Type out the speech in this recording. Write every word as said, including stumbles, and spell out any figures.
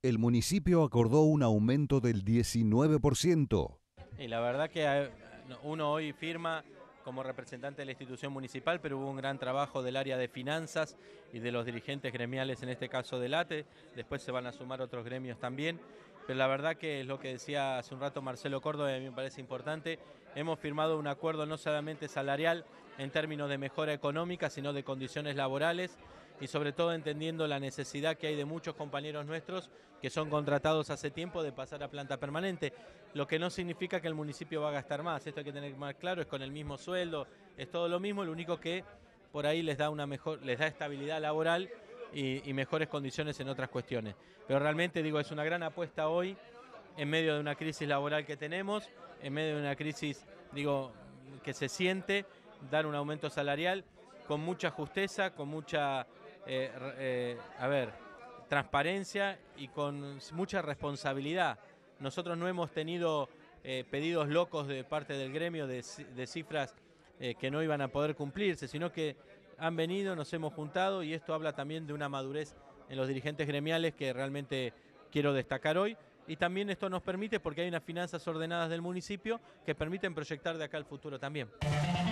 El municipio acordó un aumento del diecinueve por ciento. Y la verdad que uno hoy firma como representante de la institución municipal, pero hubo un gran trabajo del área de finanzas y de los dirigentes gremiales, en este caso del A T E, después se van a sumar otros gremios también, pero la verdad que es lo que decía hace un rato Marcelo Córdoba, y a mí me parece importante, hemos firmado un acuerdo no solamente salarial en términos de mejora económica, sino de condiciones laborales, y sobre todo entendiendo la necesidad que hay de muchos compañeros nuestros que son contratados hace tiempo de pasar a planta permanente, lo que no significa que el municipio va a gastar más, esto hay que tener más claro, es con el mismo sueldo, es todo lo mismo, lo único que por ahí les da una mejor, les da estabilidad laboral y, y mejores condiciones en otras cuestiones. Pero realmente digo, es una gran apuesta hoy, en medio de una crisis laboral que tenemos, en medio de una crisis, digo, que se siente, dar un aumento salarial con mucha justeza, con mucha, eh, eh, a ver, transparencia y con mucha responsabilidad. Nosotros no hemos tenido eh, pedidos locos de parte del gremio de, de cifras eh, que no iban a poder cumplirse, sino que han venido, nos hemos juntado y esto habla también de una madurez en los dirigentes gremiales que realmente quiero destacar hoy. Y también esto nos permite, porque hay unas finanzas ordenadas del municipio que permiten proyectar de acá al futuro también.